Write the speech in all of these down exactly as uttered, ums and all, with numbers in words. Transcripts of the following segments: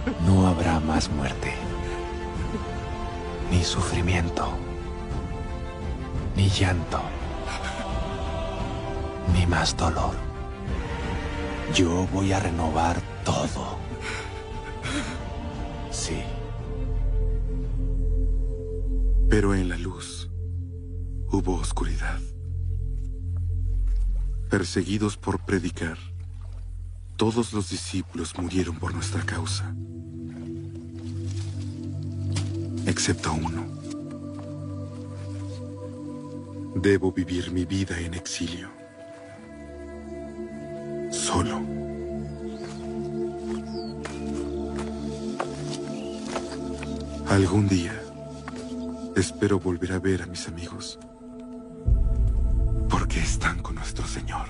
No habrá más muerte, ni sufrimiento, ni llanto, ni más dolor. Yo voy a renovar todo. Sí. Pero en la luz hubo oscuridad. Perseguidos por predicar, todos los discípulos murieron por nuestra causa, excepto uno. Debo vivir mi vida en exilio, solo. Algún día espero volver a ver a mis amigos, porque están con nuestro Señor.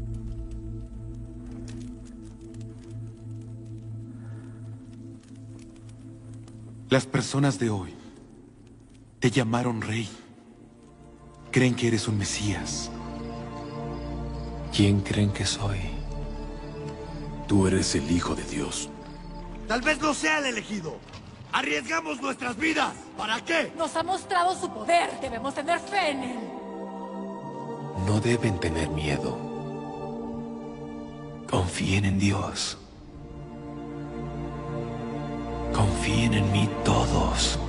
Las personas de hoy te llamaron rey. Creen que eres un Mesías. ¿Quién creen que soy? Tú eres el Hijo de Dios. Tal vez no sea el elegido. ¡Arriesgamos nuestras vidas! ¿Para qué? Nos ha mostrado su poder. Debemos tener fe en él. No deben tener miedo. Confíen en Dios. Confíen en mí todos.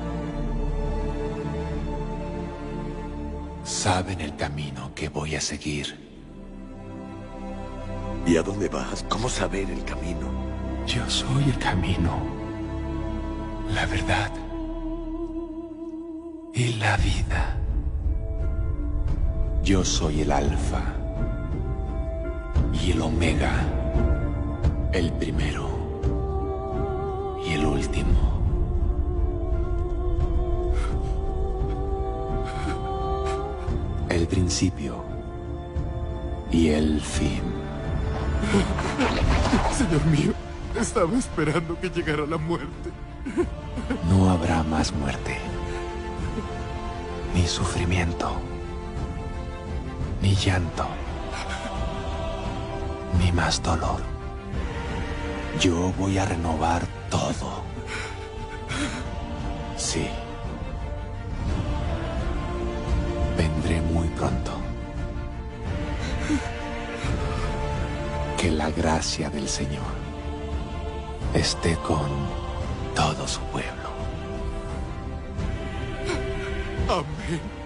Saben el camino que voy a seguir. ¿Y a dónde vas? ¿Cómo saber el camino? Yo soy el camino, la verdad y la vida. Yo soy el Alfa y el Omega, el primero y el último. El principio y el fin. Señor mío, estaba esperando que llegara la muerte. No habrá más muerte, ni sufrimiento, ni llanto, ni más dolor. Yo voy a renovar todo. Sí. Vendré muy pronto. Que la gracia del Señor esté con todo su pueblo. Amén.